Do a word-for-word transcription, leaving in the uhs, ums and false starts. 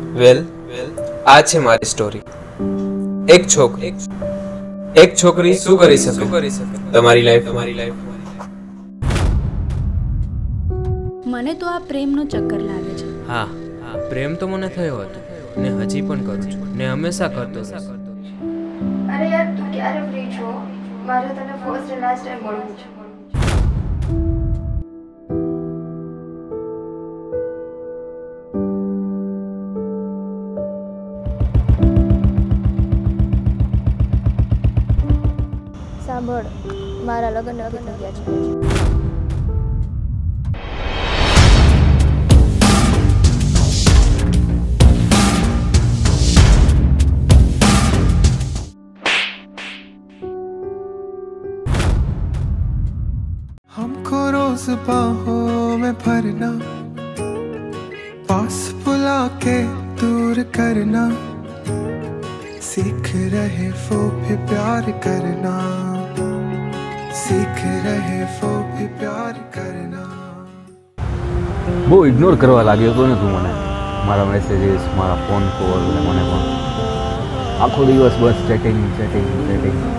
વેલ આ છે મારી સ્ટોરી. એક છોકરી એક છોકરી શું કરી શકે તમારી લાઈફ તમારી લાઈફ મને તો આ પ્રેમનો ચક્કર લાગે છે. હા હા પ્રેમ તો મને થયો હતો ને હજી પણ કરું છું ને હંમેશા કરતો રહીશ. અરે યાર તું ક્યારે ફ્રી છો? મારે તને ફર્સ્ટ એન્ડ લાસ્ટ ટાઈમ મળવું છે. સાંભળ, મારા લગ્ન નક્કી થઈ ગયા છે. हमको रोज बाहों में भरना, पास बुला के दूर करना, सीख रहे वो भी प्यार करना, सीख रहे वो भी प्यार करना. બહુ ઇગ્નોર કરવા લાગ્યો હતો ને તું મને, મારા મેસેજીસ, મારા ફોન કોલ, મને પણ આખો દિવસ બસ ચેટિંગ ચેટિંગ ચેટિંગ.